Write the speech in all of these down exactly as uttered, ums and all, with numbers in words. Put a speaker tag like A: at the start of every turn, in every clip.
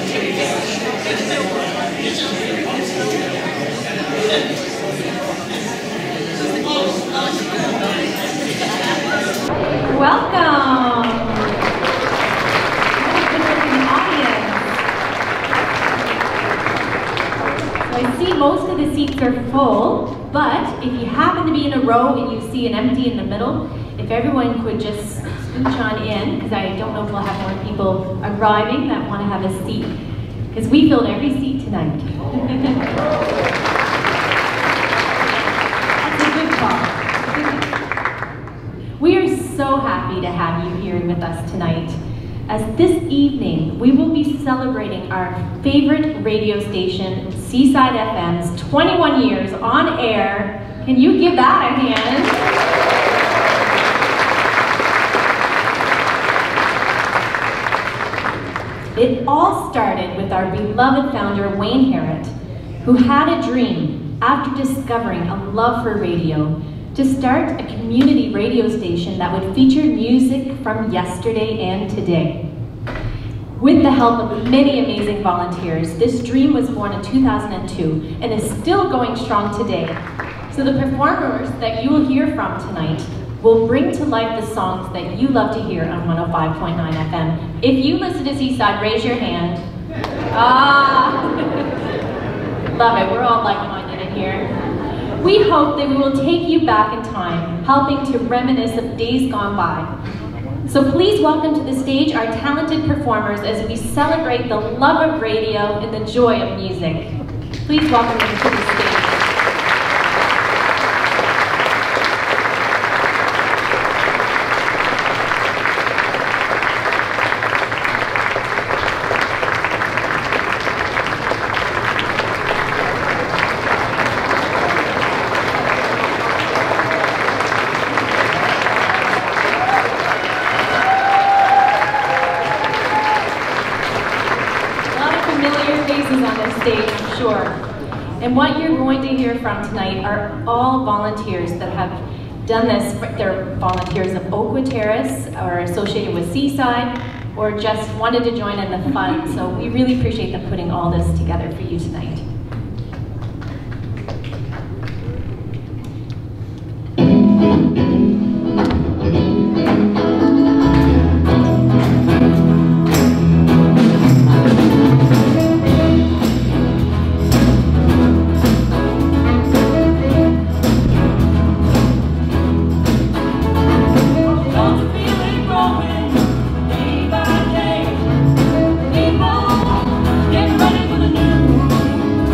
A: Welcome! What a good-looking audience. So I see most of the seats are full, but if you happen to be in a row and you see an empty in the middle, if everyone could just scooch on in, because I don't know if we'll have more people arriving that want to have a seat, because we filled every seat tonight. That's a good call. We are so happy to have you here with us tonight, as this evening we will be celebrating our favorite radio station, Seaside F M's twenty-one years on air. Can you give that a hand? It all started with our beloved founder, Wayne Harrod, who had a dream after discovering a love for radio to start a community radio station that would feature music from yesterday and today. With the help of many amazing volunteers, this dream was born in two thousand two and is still going strong today. So the performers that you will hear from tonight will bring to life the songs that you love to hear on one oh five point nine F M. If you listen to Seaside, raise your hand. Ah, love it, we're all like-minded in here. We hope that we will take you back in time, helping to reminisce of days gone by. So please welcome to the stage our talented performers as we celebrate the love of radio and the joy of music. Please welcome them to the stage. And what you're going to hear from tonight are all volunteers that have done this. They're volunteers of Oakwood Terrace or associated with Seaside or just wanted to join in the fun. So we really appreciate them putting all this together for you tonight.
B: Get ready for the new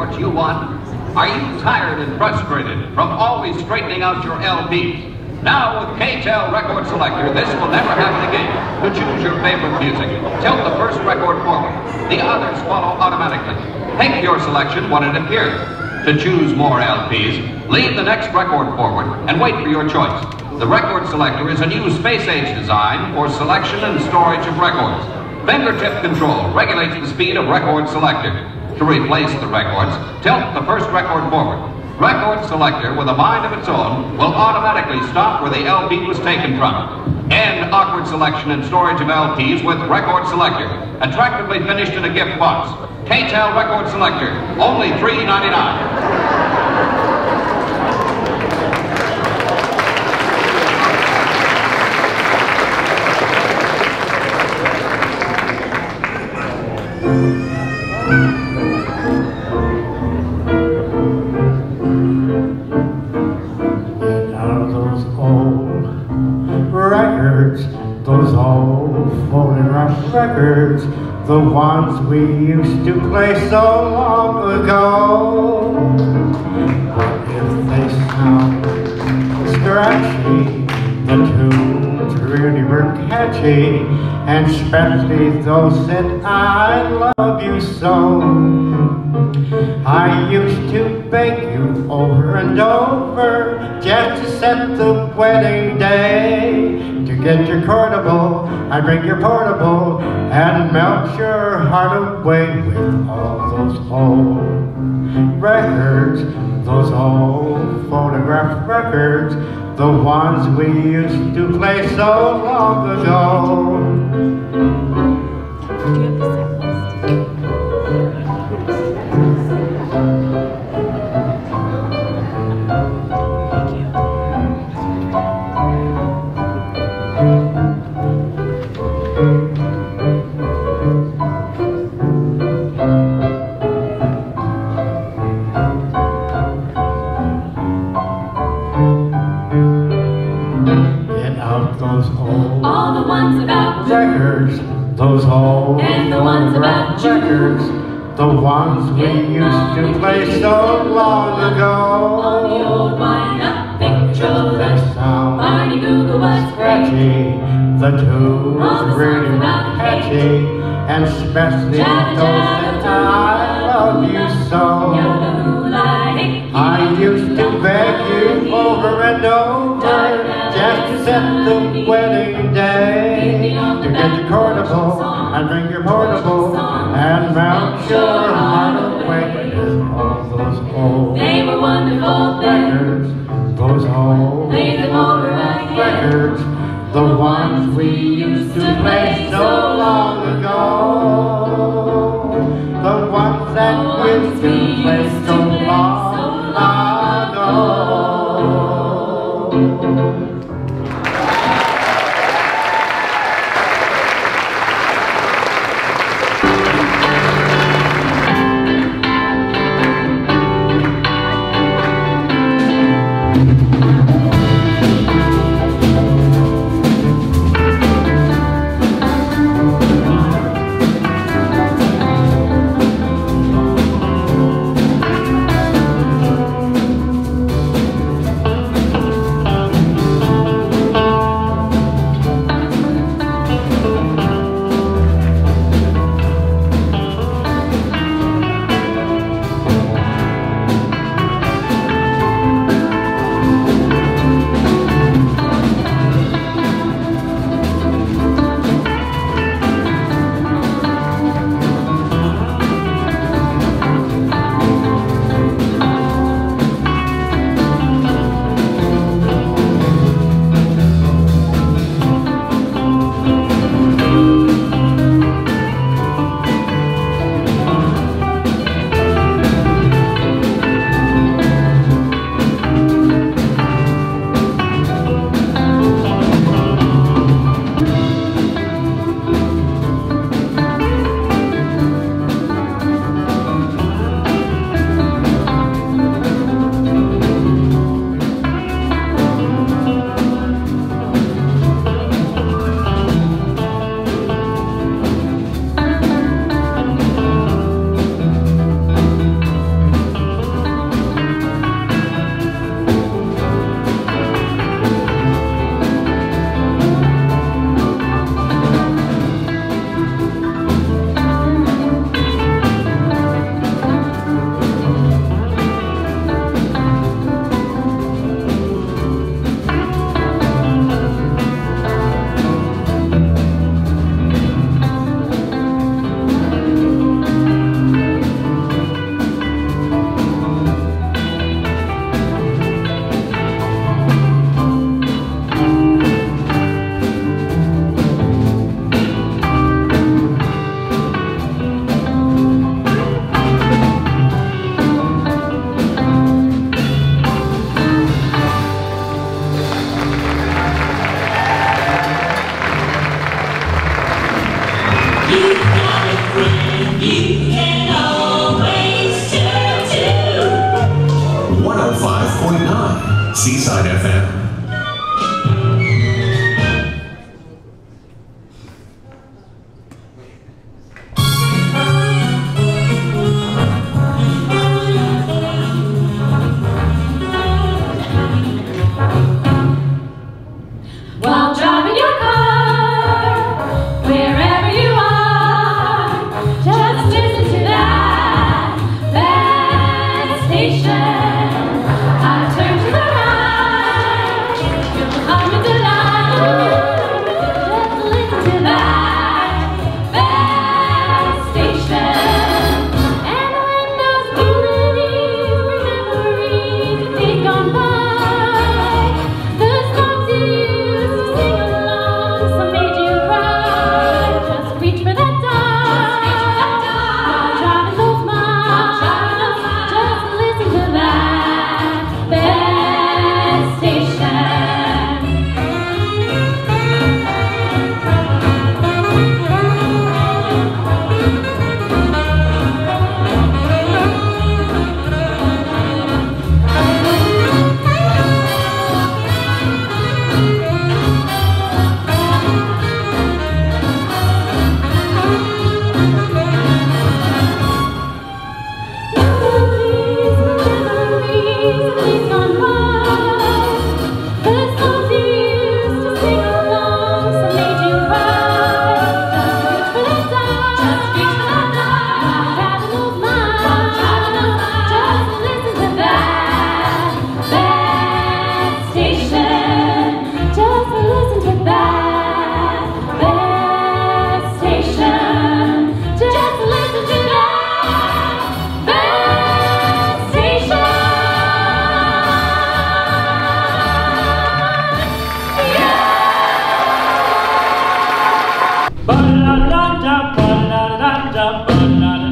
B: records you want? Are you tired and frustrated from always straightening out your L Ps? Now with K T E L Record Selector, this will never happen again. To choose your favorite music, tilt the first record forward. The others follow automatically. Pick your selection when it appears. To choose more L Ps, leave the next record forward and wait for your choice. The Record Selector is a new space-age design for selection and storage of records. Fingertip control regulates the speed of Record Selector. To replace the records, tilt the first record forward. Record Selector, with a mind of its own, will automatically stop where the L P was taken from. End awkward selection and storage of L Ps with Record Selector, attractively finished in a gift box. K T E L Record Selector, only three ninety-nine.
C: Those old phonograph records, the ones we used to play so long ago. But if they sound scratchy, the tunes really were catchy, and especially those that I love you so. I used to beg you over and over just to set the wedding day. To get your portable, I bring your portable and melt your heart away with all those old records, those old phonograph records, the ones we used to play so long ago.
A: All the ones about
C: records, those old
A: and the ones about
C: records, the ones we used to play so long ago.
A: All the old wind-up pictures,
C: They sound
A: Barney Google was
C: scratchy, the tunes really were catchy, and especially those that I love you so. I used to beg you over and over just to set the wedding day. To get your portable and bring your portable and mount your heart away with all those old
A: They were wonderful
C: records, those old
A: Play them over again.
C: records, the ones we used to play so long ago. The ones that we used to play so long ago.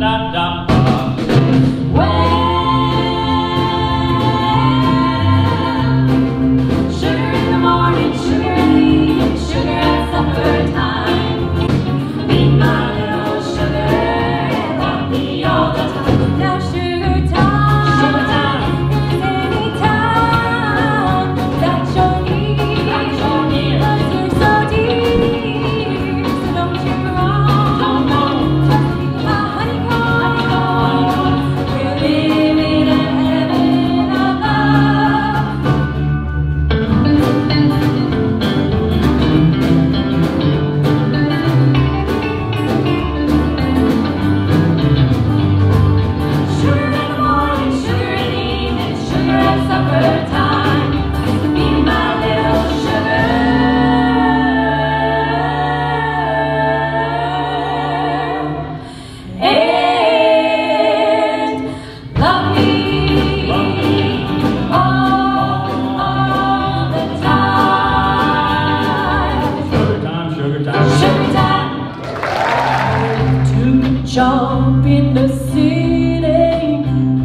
D: Jump in the city,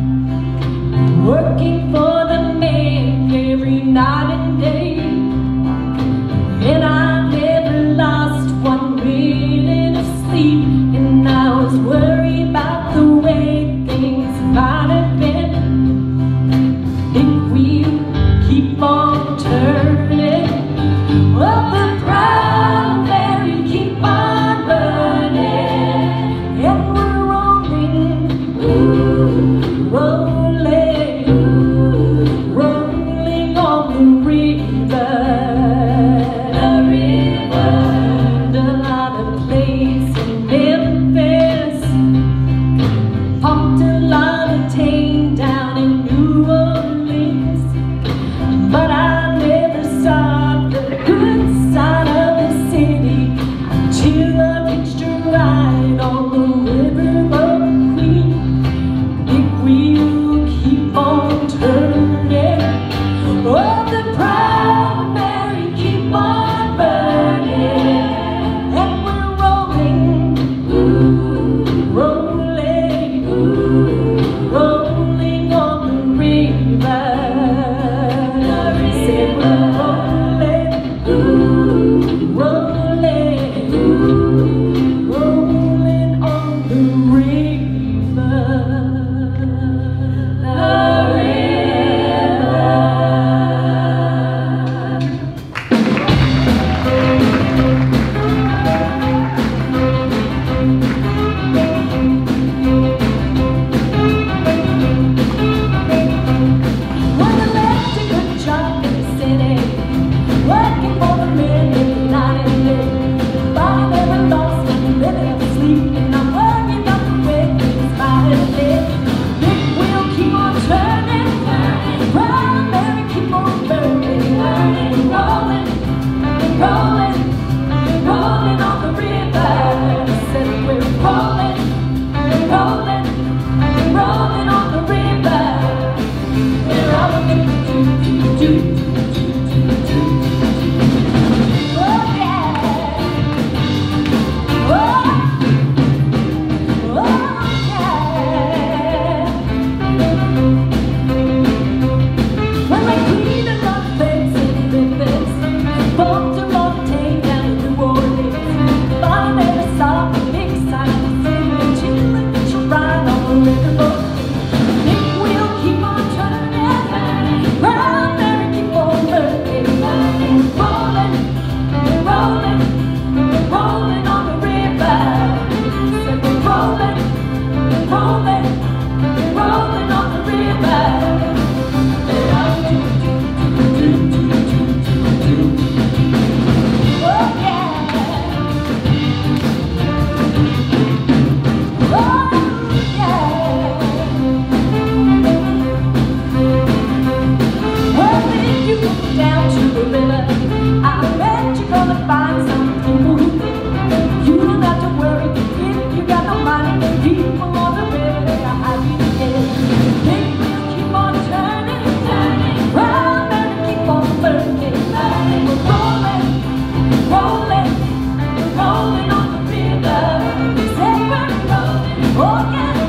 D: working for the man every night and day, and I never lost one minute of sleep, and I was worried about the way things might have been. Think we'll keep on turning, well, the proud Mary keep on burning. And we're rolling, ooh, rolling, ooh, rolling on the river, the river. A lot of place in Memphis, pumped a lot of tame down in New Orleans, but I never saw the good side of the city until I reached a ride on the riverboat Queen. If we'll keep on turning, oh, the proud Mary keep on burning, and we're rolling, ooh, rolling, ooh, rolling on the river. Said we're rolling, ooh, rolling, ooh, rolling on the river, the river. When I left a good job in the city, working for the men every night and day, but I never lost one minute of sleep, and I'm worried about the way things might have been. Think we'll keep on turning, proud Mary keep on burning, burning, rolling, rolling, rolling on the river. Said we're rolling, rolling, rolling on the river. We're rolling, do, do, do, do, do, do. Oh yeah, oh, oh yeah. When I cleaned a lot of things in Memphis, bumped a lot of tame down in New Orleans, but I never saw the big side of the city until I reached a ride on the riverboat. Think we'll keep on turning, proud Mary keep on burning, rolling, rolling, rolling on the river. Said we're rolling, rolling, rolling on the river. Oh yeah, oh yeah. Well, if you go down to the river, I bet you're gonna find some people who think you don't have to worry if you got no money. People on the river, they're happy to get. Think we'll keep on turning, turning, round and keep on burning, burning. We're rolling, rolling, rolling on the river. Say we're rolling, oh yeah.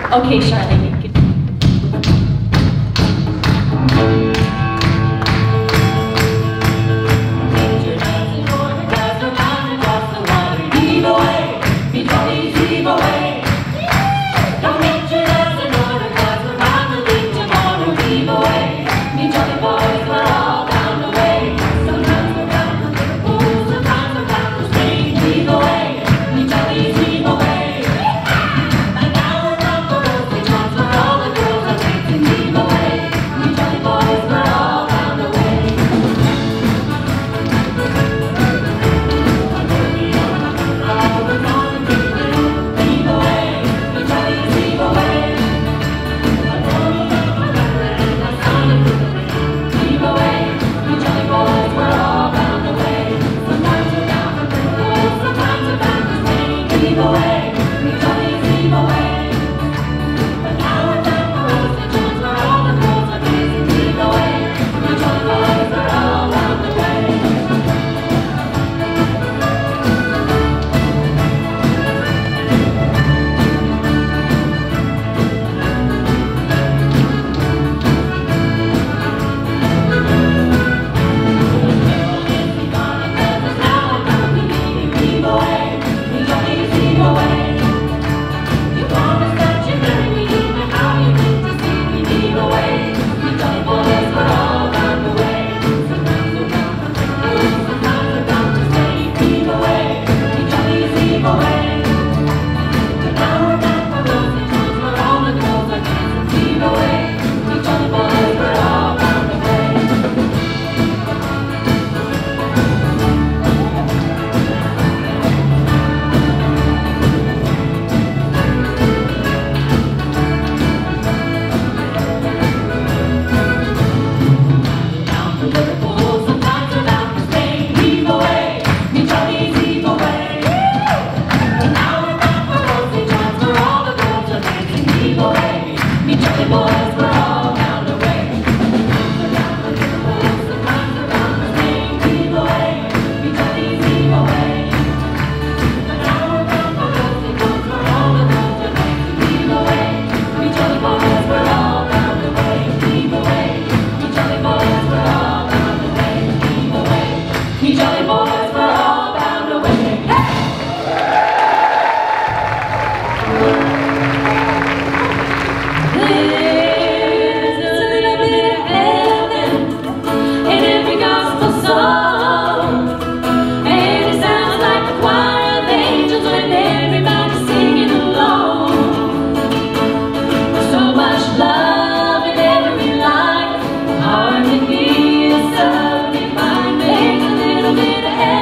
A: Okay, Charlotte, you can.
D: Heave away, be jolly, heave away. Don't get your ass in order, 'cause we're bound to leave tomorrow. Heave away, be jolly boys, we're all bound away. Sometimes we're bound for Liverpool, sometimes we're bound for Spain. Heave away, be jolly, heave away. And now we're bound for Rosy John's, where all the girls are dancing. Heave away, be jolly boys, we're all bound away. Heaven.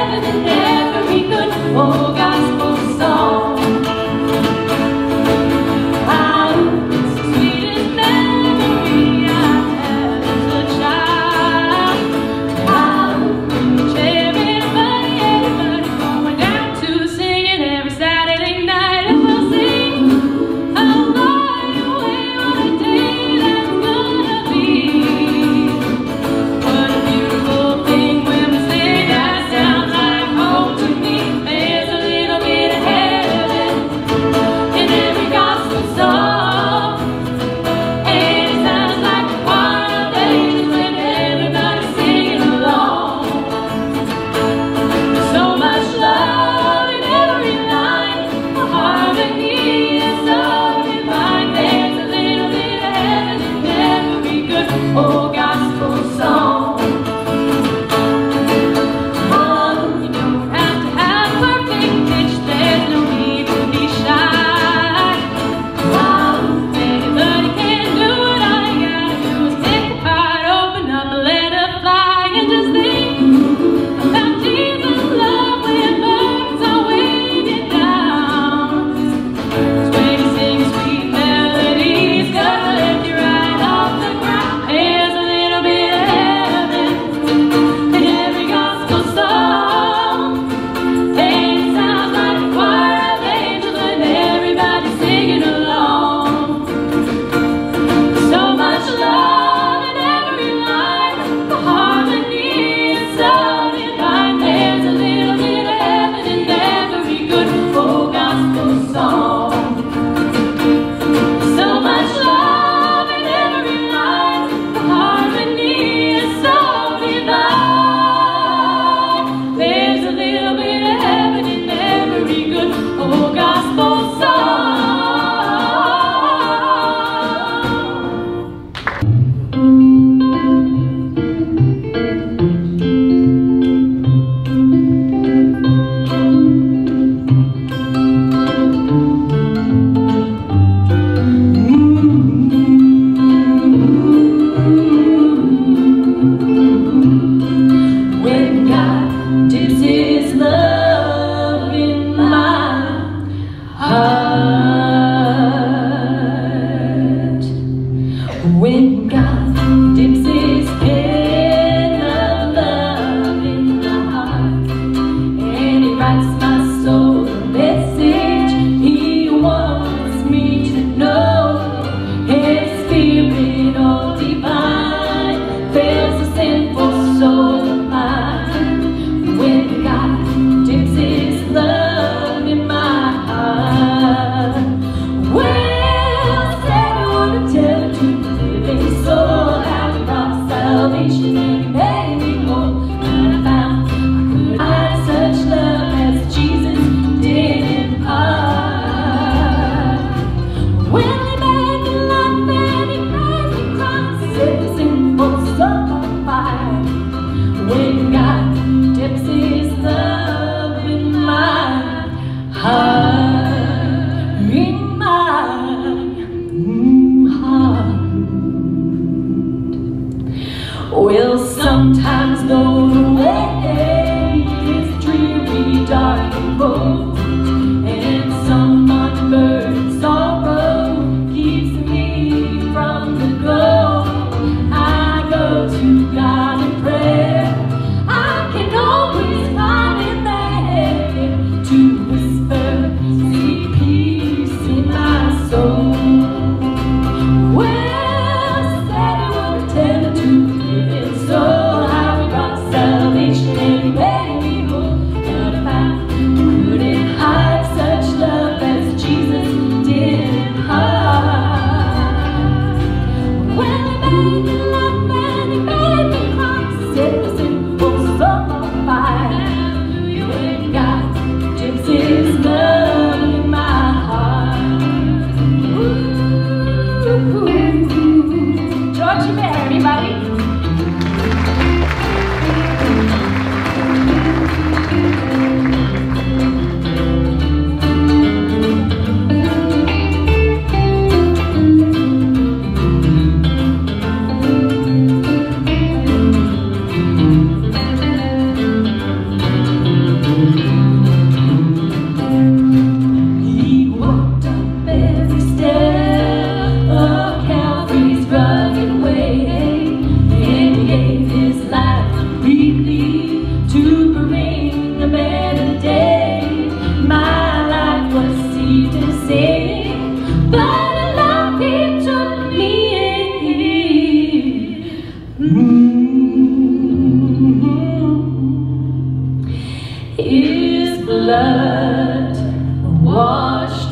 D: His blood washed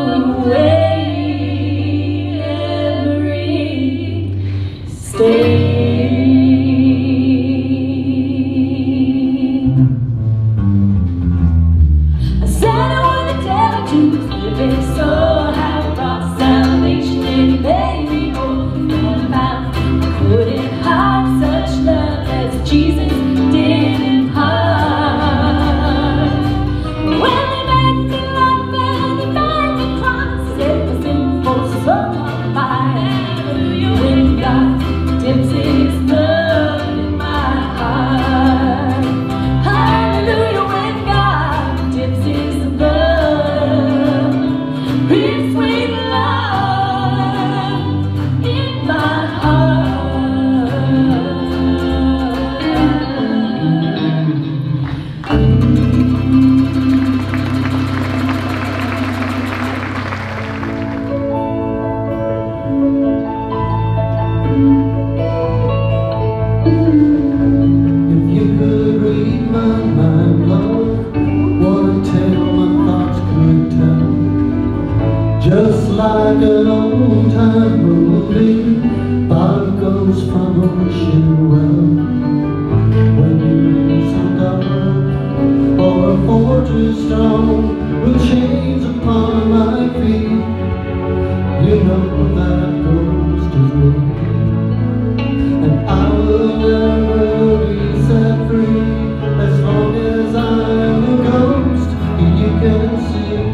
D: away every stain. I said I want to tell the truth, living soul have brought salvation and made me whole. And I couldn't hide such love as Jesus did impart. When he made me life and he died the cross, it was sinful soul of mine. When God dips his blood in my heart, hallelujah. When God dips his blood, his sweet love in my heart.
E: If you could read my mind, love, what a tale my thoughts could tell. Just like an old-time movie, bottom goes from ocean well. When you raise a dove or a fortress strong with chains upon my feet, you know that ghost is me. And I will never be set free as long as I'm a ghost you can see.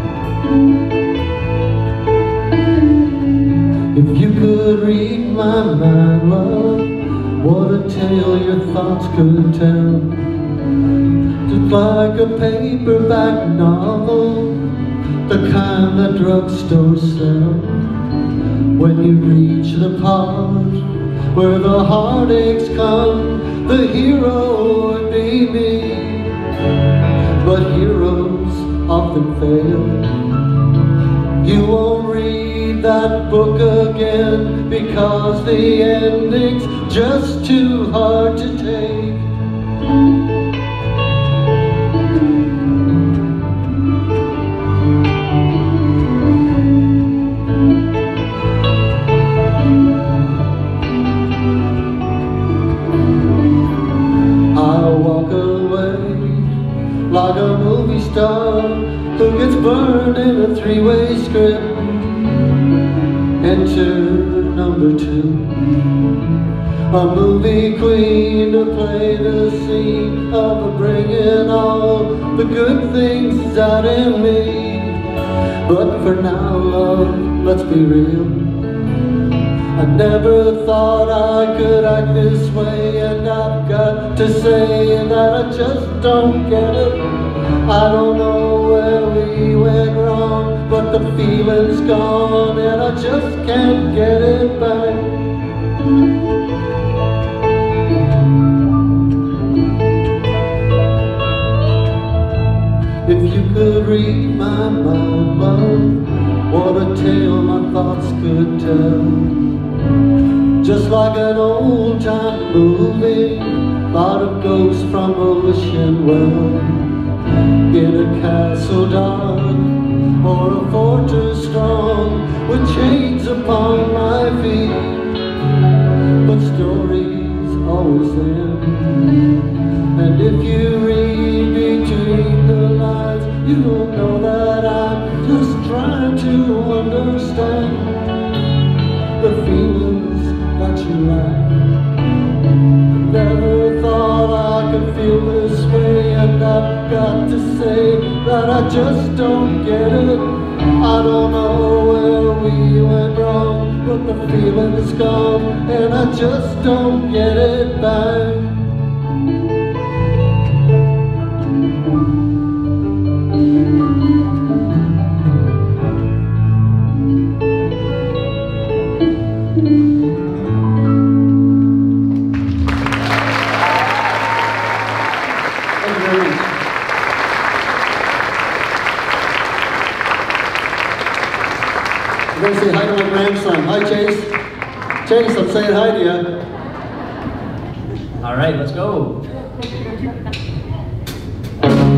E: If you could read my mind, love, what a tale your thoughts could tell. Just like a paperback novel, the kind that drugstores sell. When you reach the part where the heartaches come, the hero would be me. But heroes often fail. You won't read that book again because the ending's just too hard to take. I'll walk away like a movie star who gets burned in a three-way script. Enter number two, a movie queen to play the scene of bringing all the good things out in me. But for now, love, let's be real. I never thought I could act this way, and I've got to say that I just don't get it. I don't know where we went wrong, but the feeling's gone and I just can't get it back. If you could read my mind, love, what a tale my thoughts could tell. Just like an old-time movie, thought of ghosts from ocean well. In a castle dark or a fortress strong with chains upon my feet. But stories always end, and if you read between the lines, you'll know that I'm just trying to understand the feelings that you like. Never thought I could feel this way, and I've got to say that I just don't get it. I don't know where we went wrong, but the feeling's gone and I just don't get it back. I'm going to say hi to my grandson. Hi, Chase. Chase, I'm saying hi to you.
F: All right, let's go.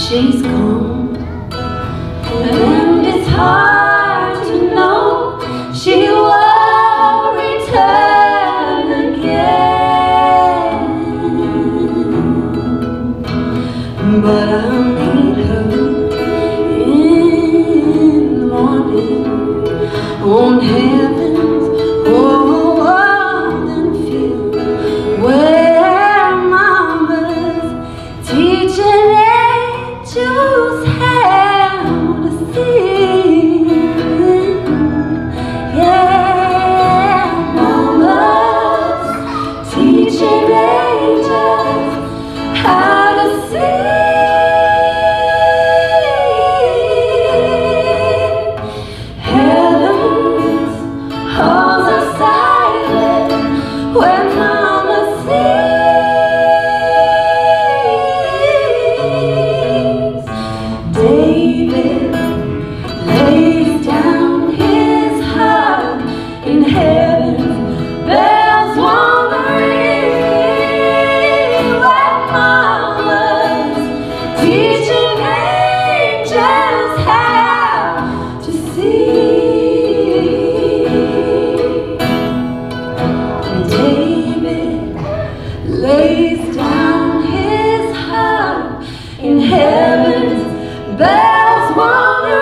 D: she's gone, and it's hard to know she will return again. But I'll need her in the morning on heaven's golden field, where mama's teaching angels how to sing. Yeah, mama's teaching angels how to sing. Heaven's halls are silent when mama sings. David lays down his heart in heaven's bells wanna ring when mama's teaching angels how to sing. David lays down his heart in heaven's bells wanna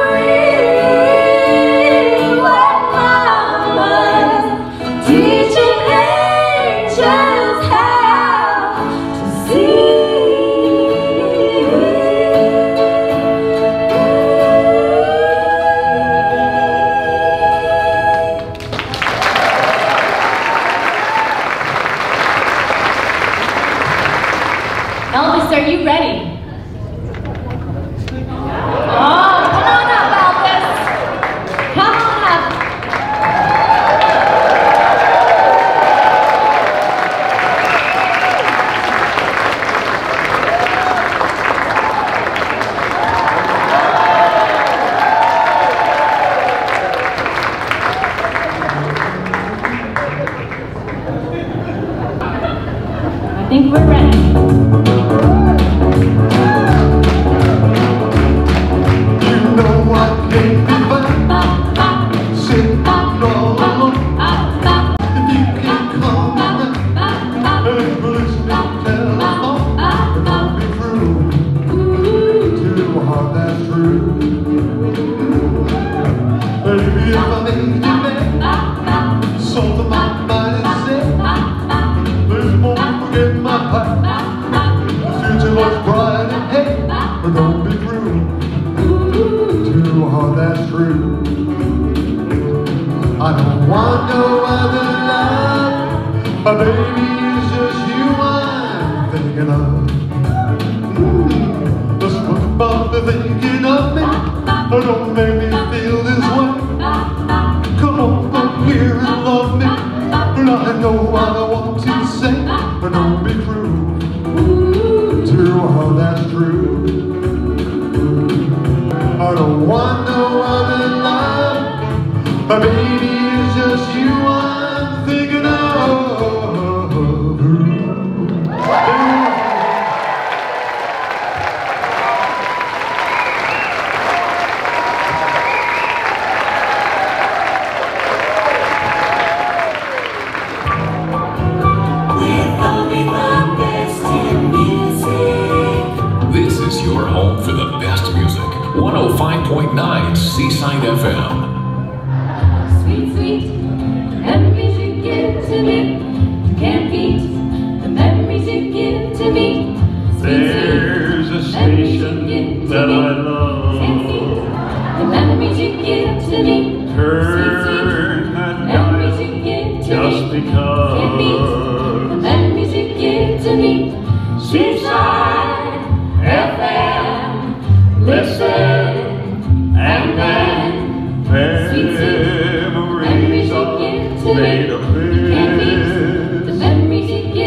D: ring when mama's teaching angels how to
A: Elvis, are you ready? Oh, come on up, Elvis. Come on up. I think we're ready.
E: You know I can't be back, sitting all alone. If you can come around and listen to telephone, don't be true, too hard, that's true. Baby, if I made you mad, something my mind is said, there's more to forget my past. The future looks bright ahead, but don't be cruel, too hard, that's true. I don't want no other love, my baby is just you I'm thinking of. Mm, just what about the thinking of me? Oh, don't make me feel this way. Come on up here and love me, but I know what I want to say, but don't be cruel, too hard, that's true. I don't want no other love, my baby is just you I'm thinking of.
F: This is your home for the best music. one oh five point nine Seaside F M.
D: Sweet, sweet, the memories you give to me, you can't beat the memories you give to me. Sweet,
C: There's a
D: sweet, the memories you
C: station
D: give to
C: that
D: me.
C: I love.
D: Can't beat the memories you give to me.
C: Turn that
D: Memories
C: dial
D: you give to
C: just
D: me. Can't beat the
C: because.
D: memories you give to me. Seaside F M, listen and then.
C: Memories are made of
D: Can't beat the
C: this.
D: memories you give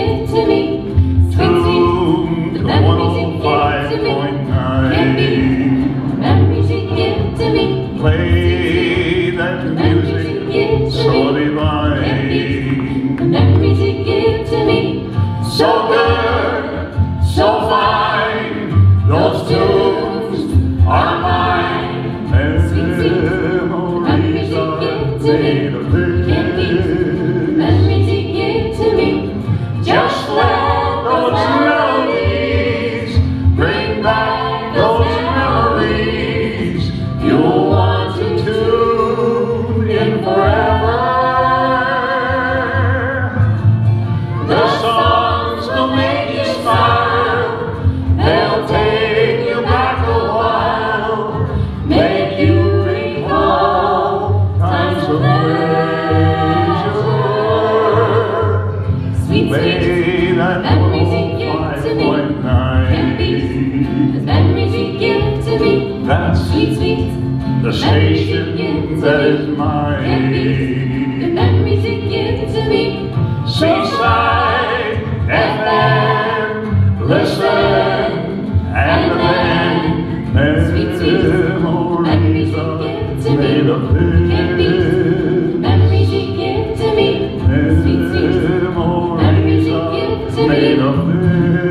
D: Sweet, sweet.
G: The station that is mine.
D: The memories you give to me.
G: Seaside F M, listen, and then memories are made of this.
D: Memories you give to me. Sweet, sweet.
G: Memories are made of this.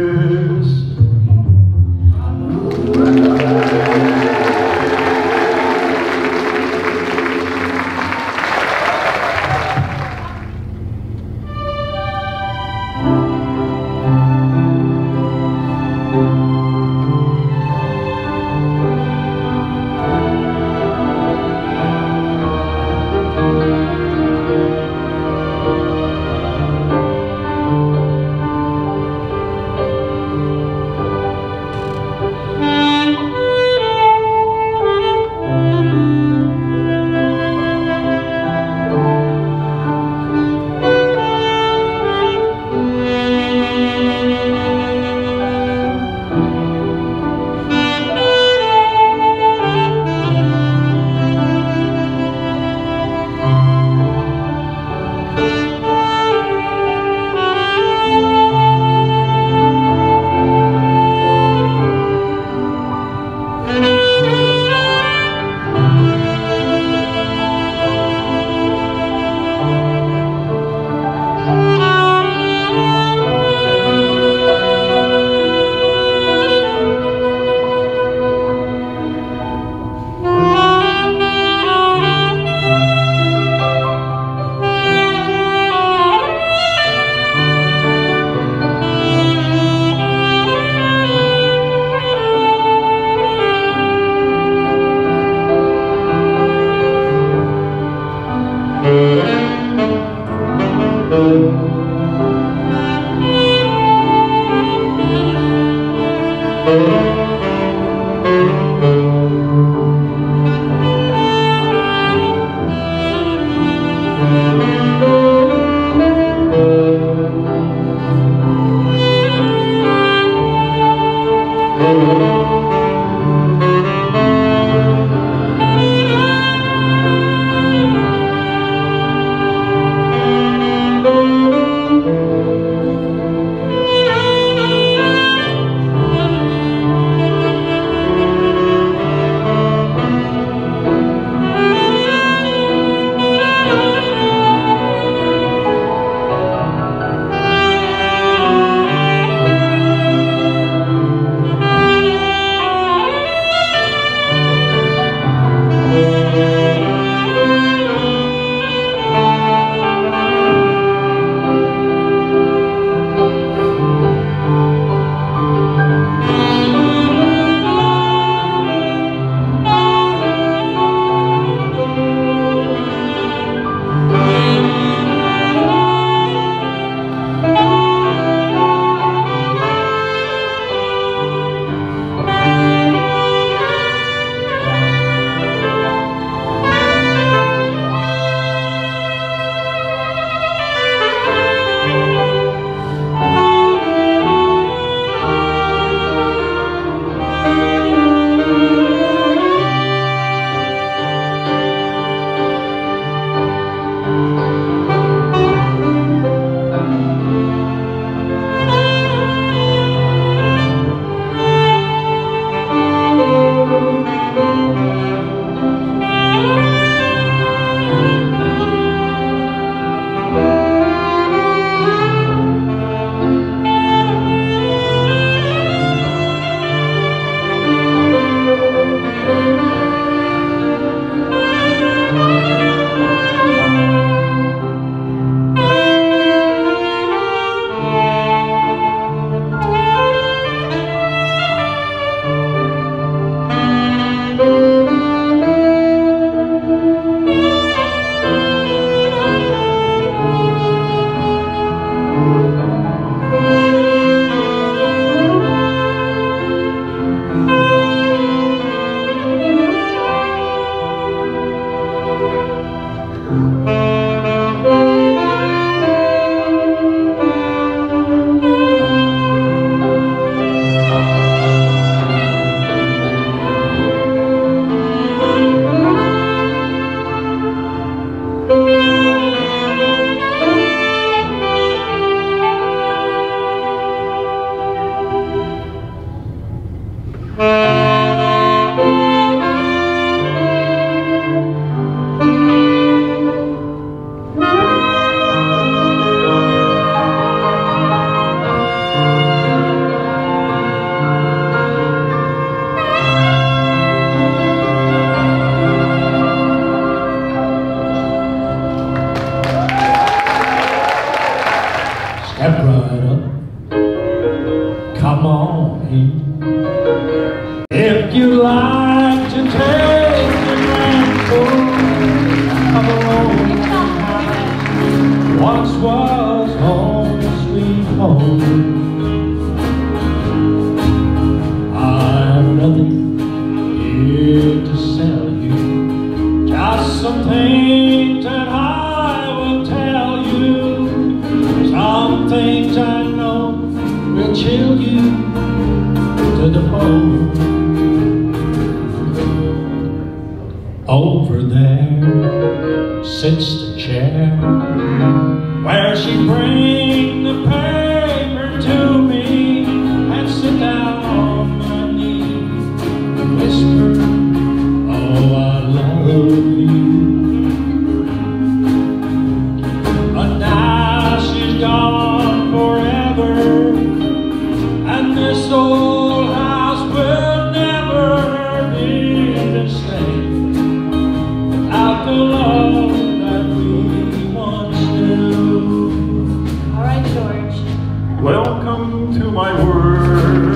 G: like to take the mantle of a lonely heart. Once was home, sweet home. I have nothing here to sell you, just some things that I will tell you, some things I know will chill you to the bone. Over there sits the chair where she bring the paper to me and sit down on my knee and whisper, oh, I love you. But now she's gone forever, and this old house will never be the same without the love that we once knew.
A: All right, George.
G: Welcome to my world.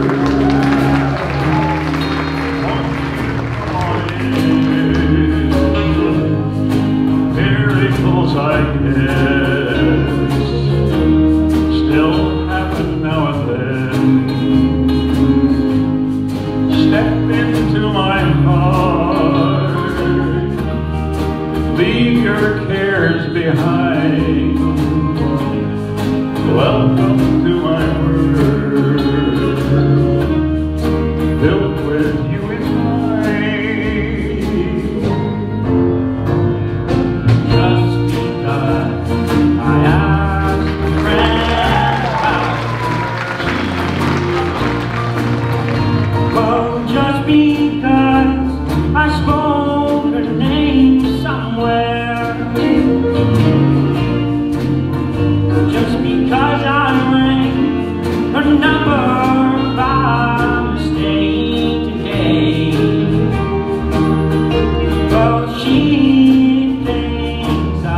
G: Miracles, I guess, still happen now and then. Step into my heart, leave your cares behind. Welcome to my world, built with you in mind. Just because I asked a friend about you, well, just because I spoke her name somewhere, just because I rang her number by mistake today, well, she thinks I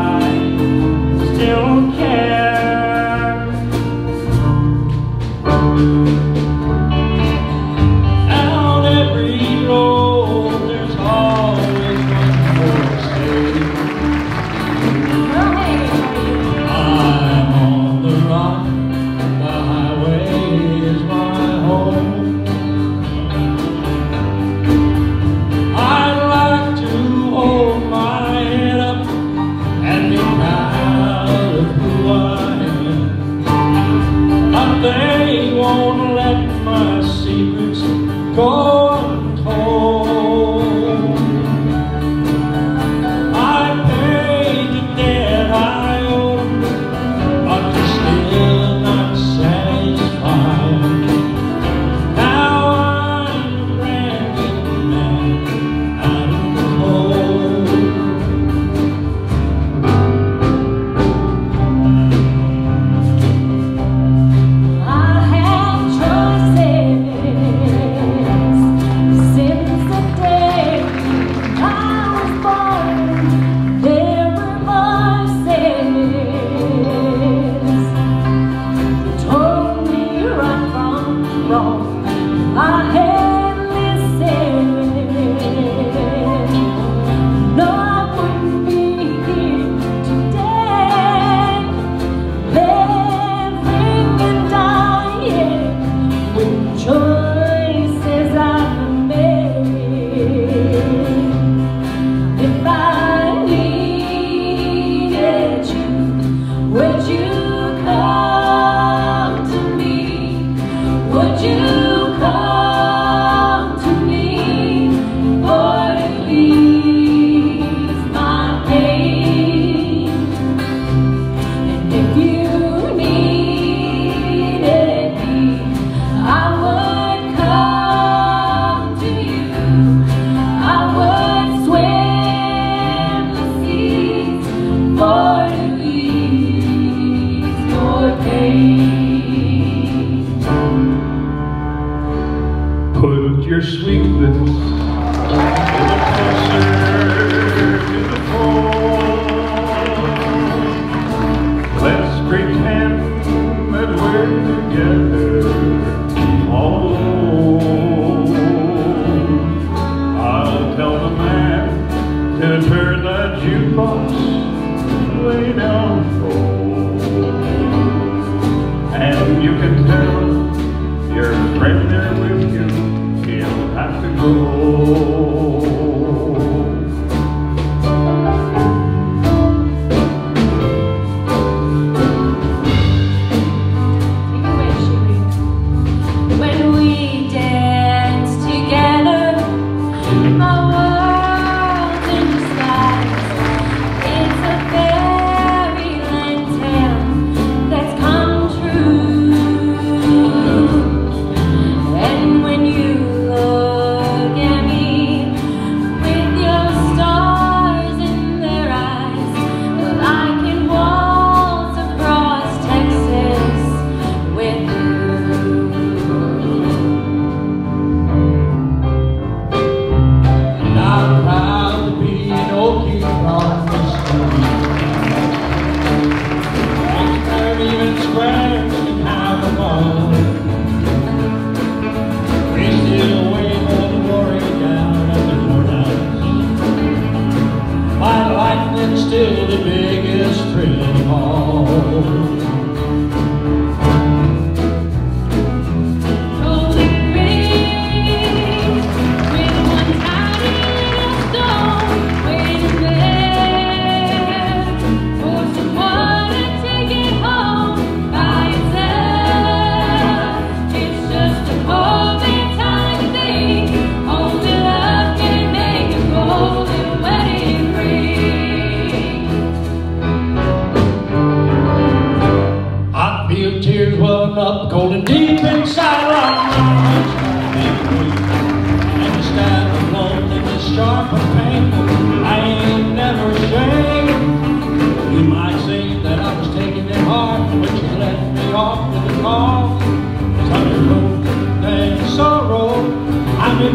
G: still care. Down every road there's always one more mistake.
A: Well, hey,
G: I'm on the rock, the highway is my home. I'd like to hold my head up and be proud of who I am, but they won't let my secrets go untold. I paid the debt I owed, but they're still not satisfied. Now I'm a brand new man out of the cold.
D: I have choices since the day I was born. There were voices told me right from wrong. I had listened. No, I wouldn't be here today, living and dying with choices I've made. If I needed you, would you come to me? Would you come to me for to ease my pain? And if you needed me, I would come to you. I would swim the seas for to ease your pain.
G: Put your sweet lips a little closer to the phone. Let's pretend that we're together all alone.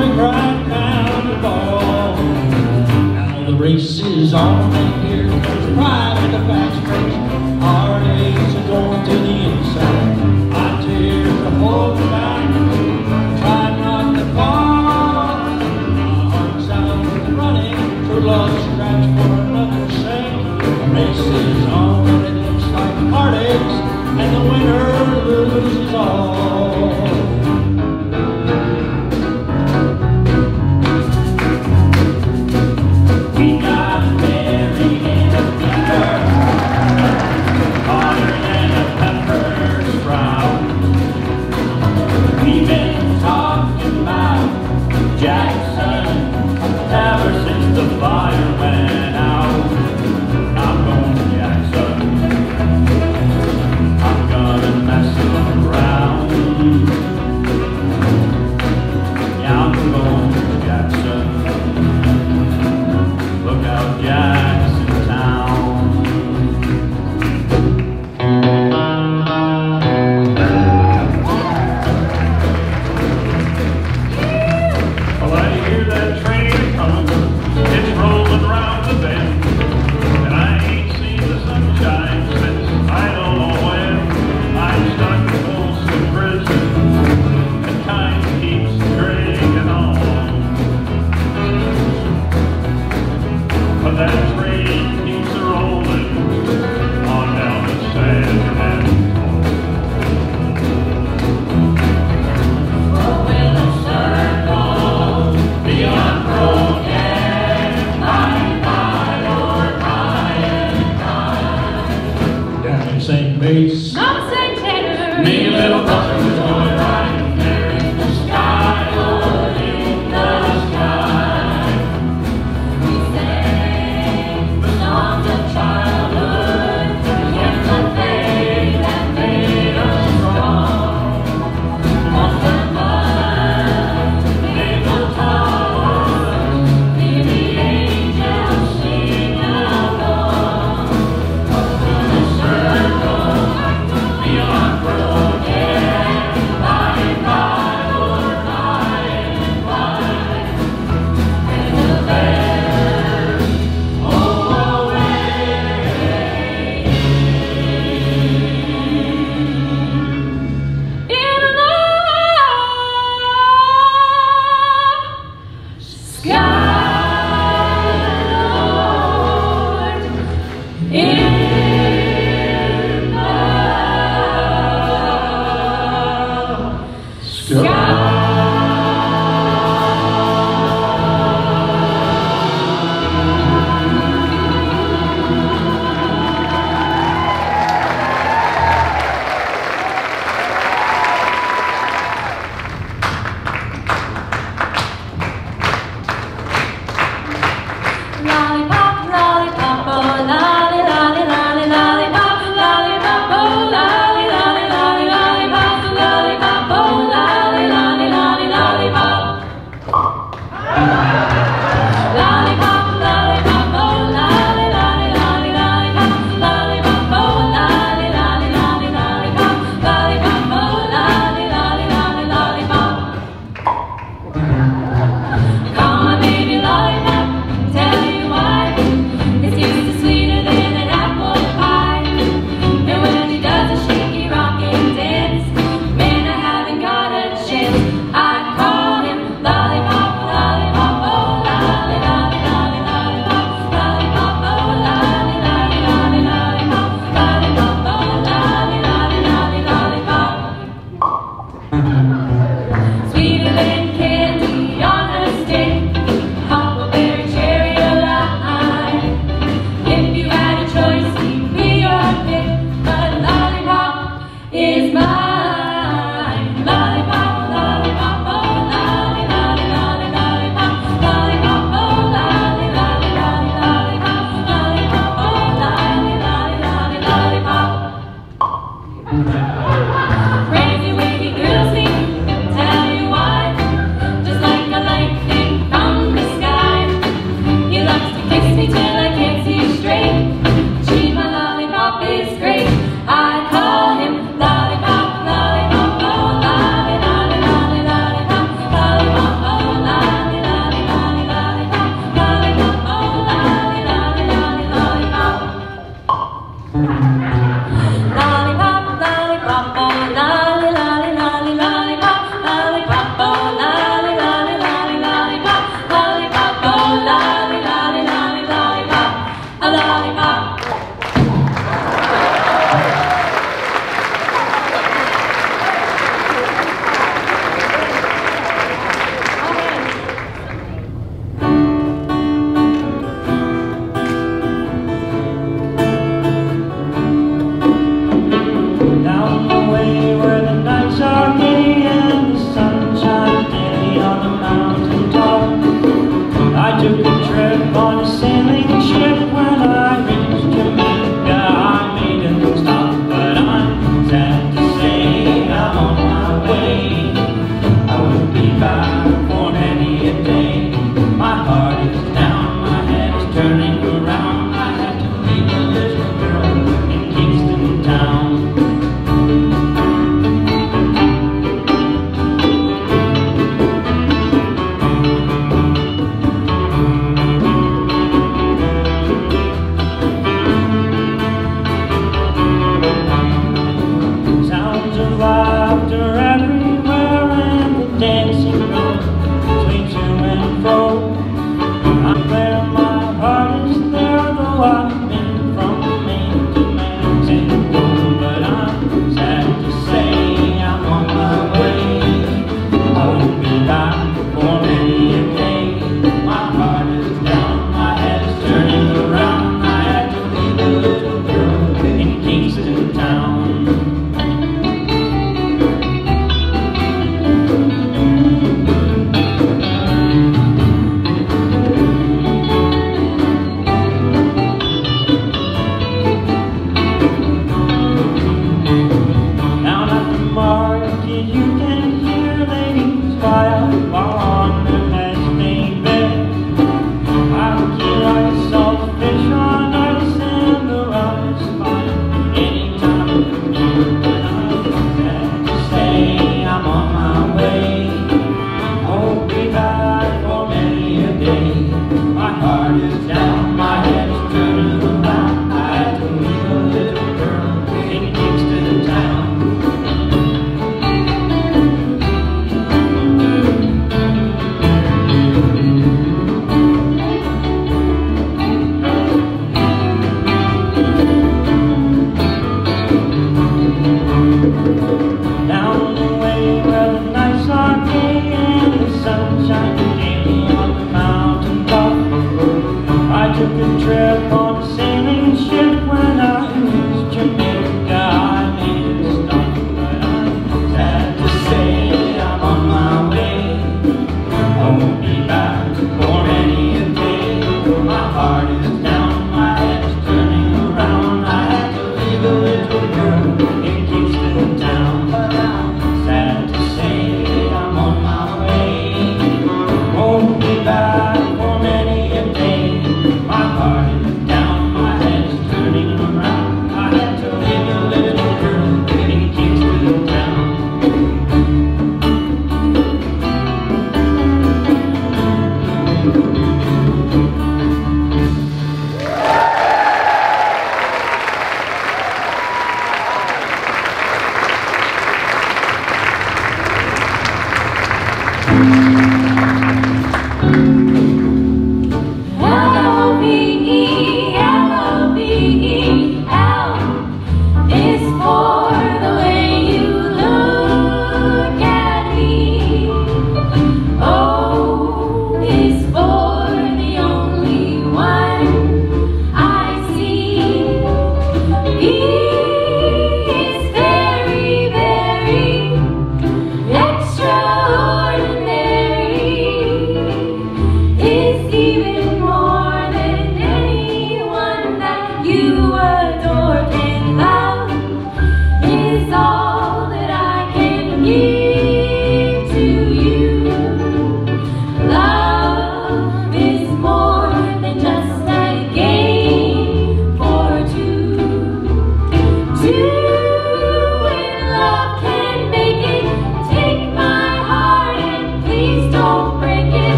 G: drink right down the ball. Now the race is on and here comes pride in the backstretch. Heartaches are going to the inside. My tears are holding back. Try not to fall. My heart's out and running. True love scratch for another sake. The race is on and it looks like heartaches, and the winner loses all. We got married in a fever, hotter than a pepper sprout. We've been talking about Jackson ever since the fire went out. I'm going to Jackson, I'm gonna mess around. Yeah, I'm going to Jackson. Look out, Jackson Town. Well, I hear that train coming. It's rolling round the bend.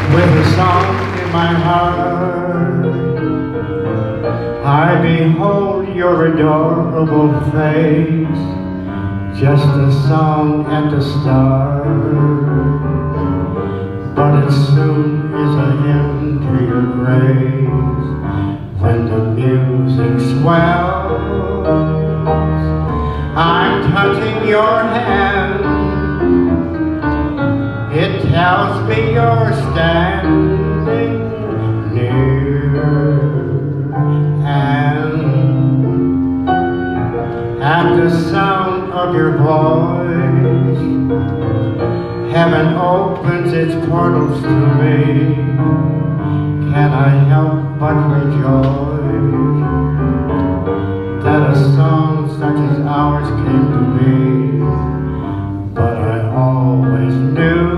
C: with a song in my heart. I behold your adorable face, just a song at the start. But it soon is a hymn to your grace when the music swells. I'm touching your hand, it tells me you're standing near, and at the sound of your voice, heaven opens its portals to me. Can I help but rejoice that a song such as ours came to be? But I always knew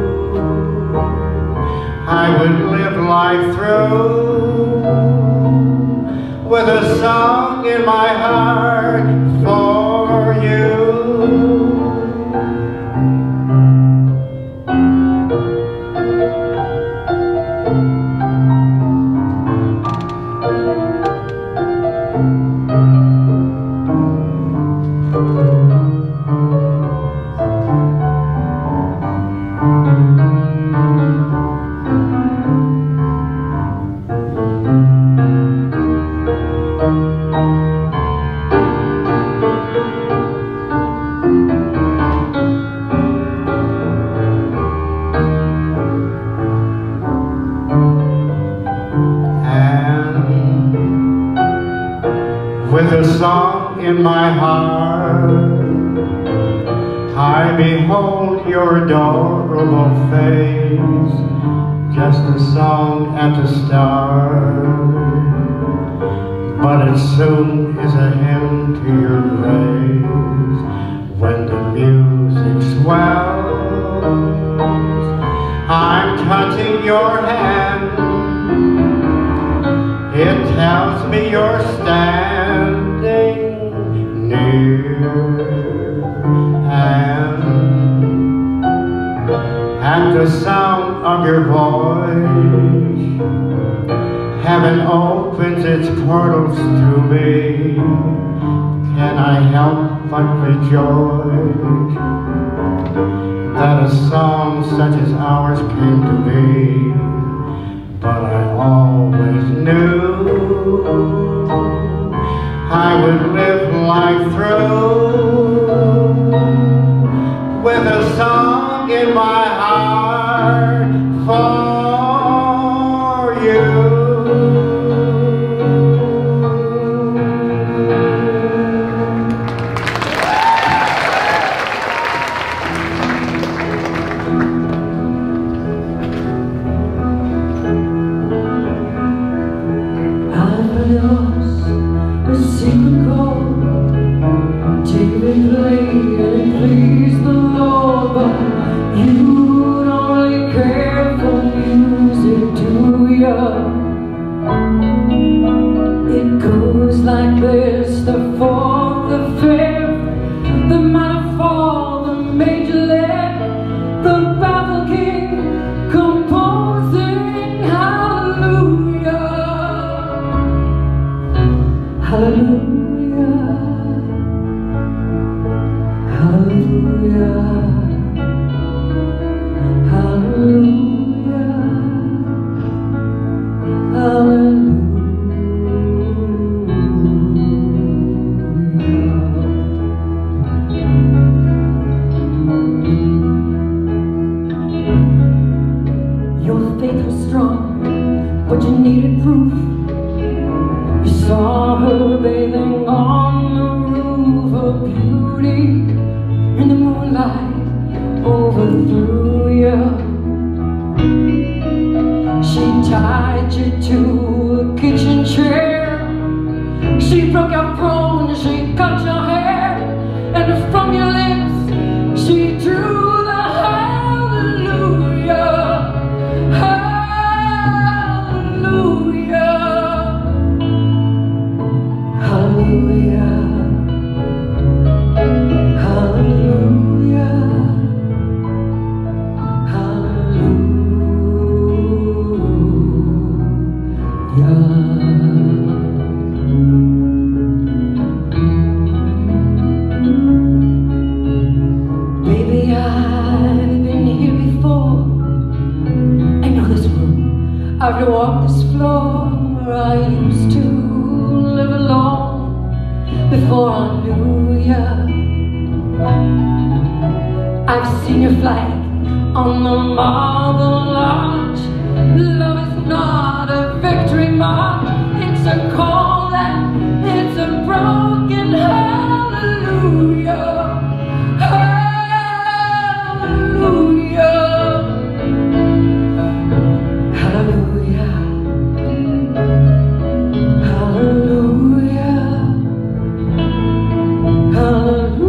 C: I would live life through with a song in my heart for you. With a song in my heart, I behold your adorable face, just a song at the start. But it soon is a hymn to your grace when the music swells. I'm touching your hand, it tells me you're standing near, and at the sound of your voice, heaven opens its portals to me. Can I help but rejoice that a song such as ours came to be? But I always knew I would live life through with a song in my heart for you.
D: It goes like this, the fourth, the fifth, the minor fall, the major lift, the baffled king composing hallelujah, hallelujah, hallelujah, hallelujah, hallelujah. But you needed proof. You saw her bathing on the roof, her beauty in the moonlight overthrew you. She tied you to a kitchen chair, she broke your throne, she cut your hair, and from your lips she drew the hallelujah. Hallelujah, hallelujah, I've to walk this floor where I used to live alone before I knew ya. I've seen your flag on the marble arch. Love is not a victory march, it's a call and it's a broken hallelujah. Hallelujah. Hallelujah. Hallelujah. Hallelujah.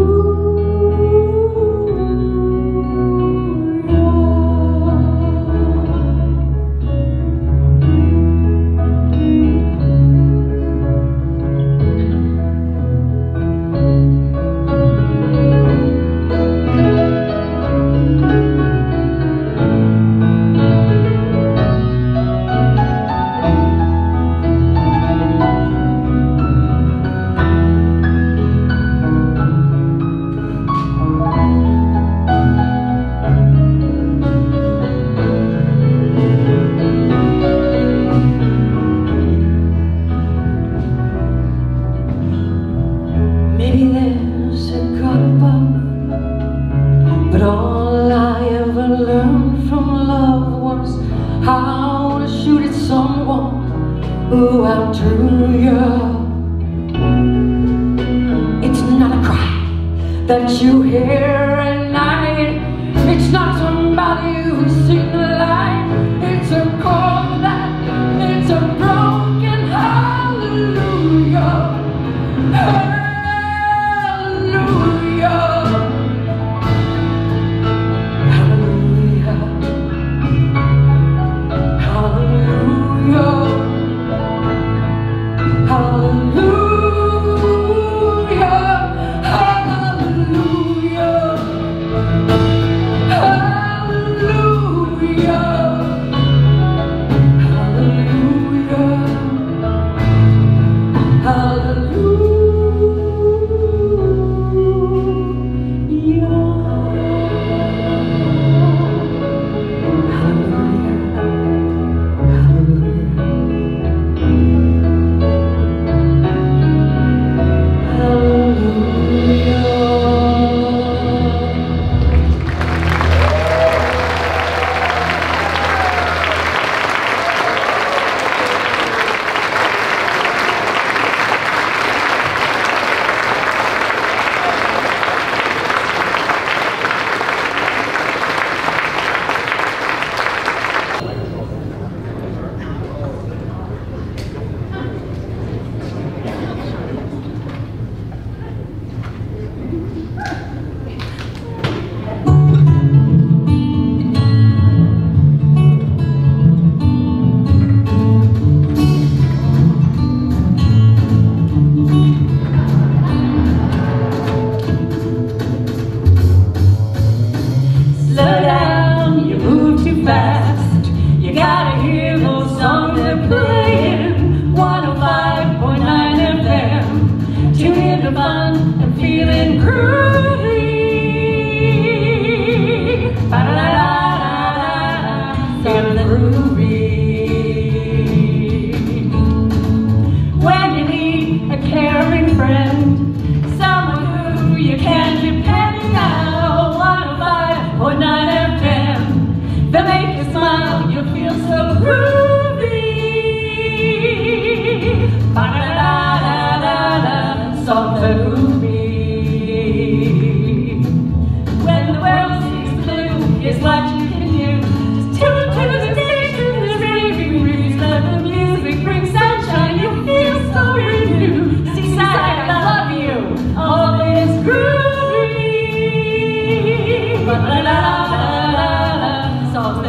D: Maybe there's a God above, but all I ever learned from love was how to shoot at someone who outdrew you. It's not a cry that you hear at night. It's not somebody who's seen the light. It's a call that it's a broken hallelujah.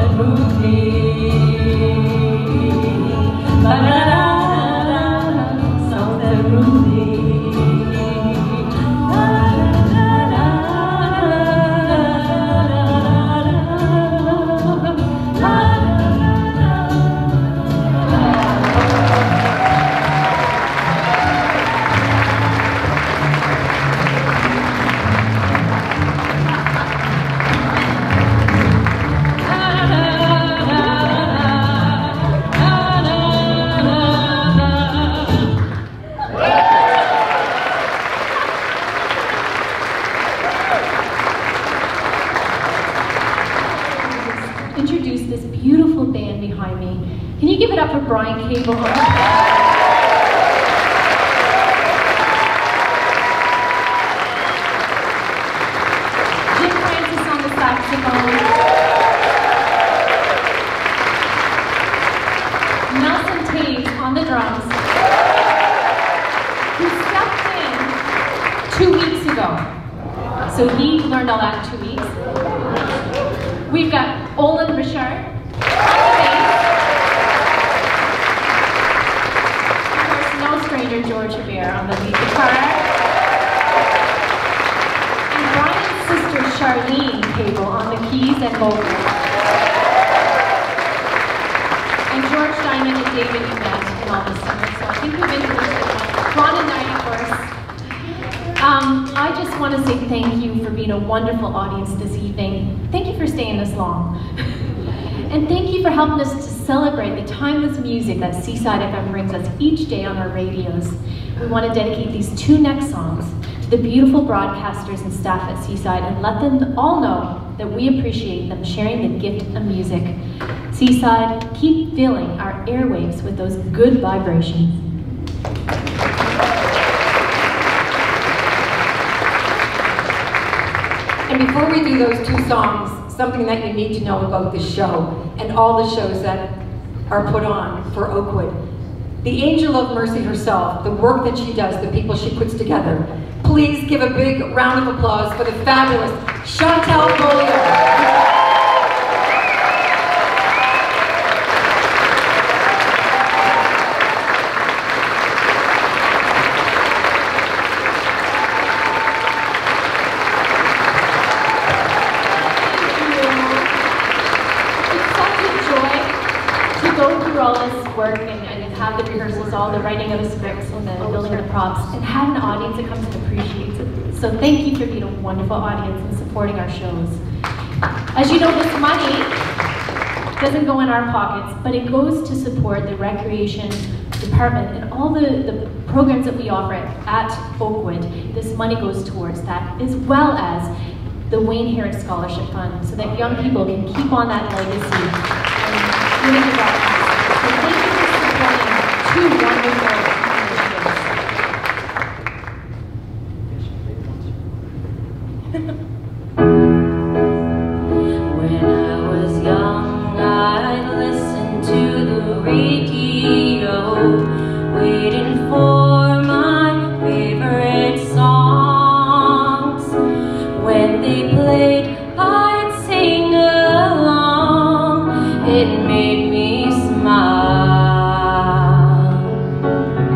D: La la la la la.
A: Can you give it up for Brian Cable? Saxophone. Nelson Taves on the drums, who stepped in two weeks ago. So he learned all that in two weeks. We've got Olin Richard on the bass. Of course, no stranger George Hebert on the lead guitar. Sister Charlene Cable on the keys and vocals. And George Diamond and David you met in all this summer, so I think we've introduced Ron and Night, of course. Um, I just want to say thank you for being a wonderful audience this evening. Thank you for staying this long. And thank you for helping us to celebrate the timeless music that Seaside F M brings us each day on our radios. We want to dedicate these two next songs to the beautiful broadcasters and staff at Seaside and let them all know that we appreciate them sharing the gift of music. Seaside, keep filling our airwaves with those good vibrations.
H: And before we do those two songs, something that you need to know about this show and all the shows that are put on for Oakwood. The angel of mercy herself, the work that she does, the people she puts together. Please give a big round of applause for the fabulous Chantal Beaulieu.
A: Work and, and have the rehearsals, all the writing of the scripts and the building of the props, and have an audience that comes and appreciates it. So thank you for being a wonderful audience and supporting our shows. As you know, this money doesn't go in our pockets, but it goes to support the recreation department and all the, the programs that we offer at Oakwood. This money goes towards that, as well as the Wayne Herrick Scholarship Fund, so that young people can keep on that legacy and doing the right. So thank you for supporting two wonderful initiatives.
D: When I was young, I'd listen to the radio, waiting for my favorite songs. When they played, I'd sing along. It made me smile.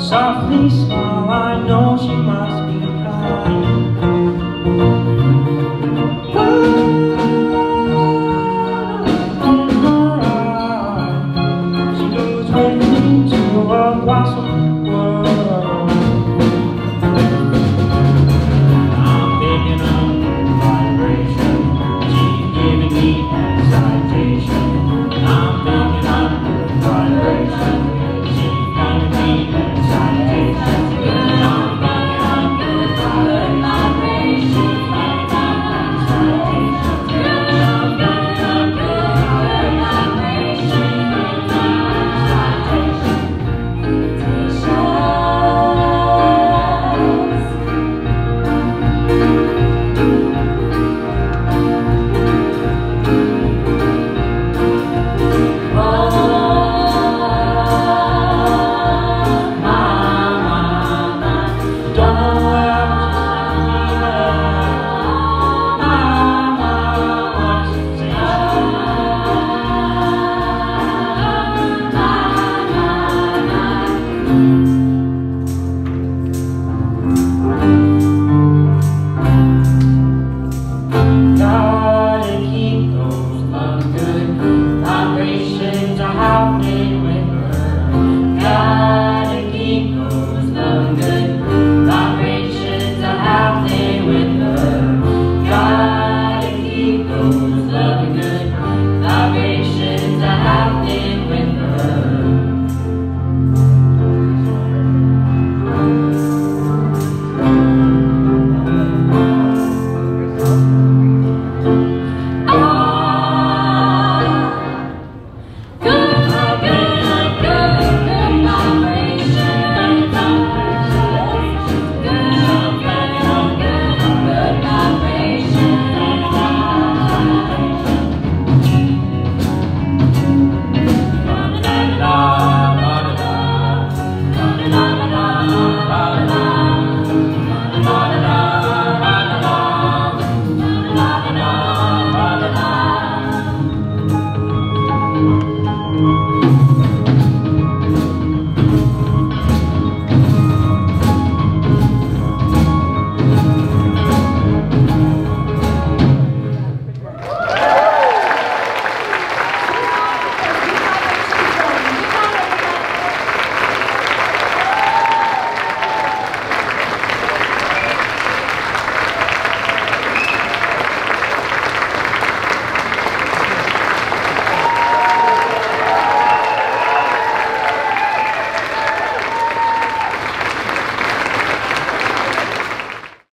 G: softly smile, I know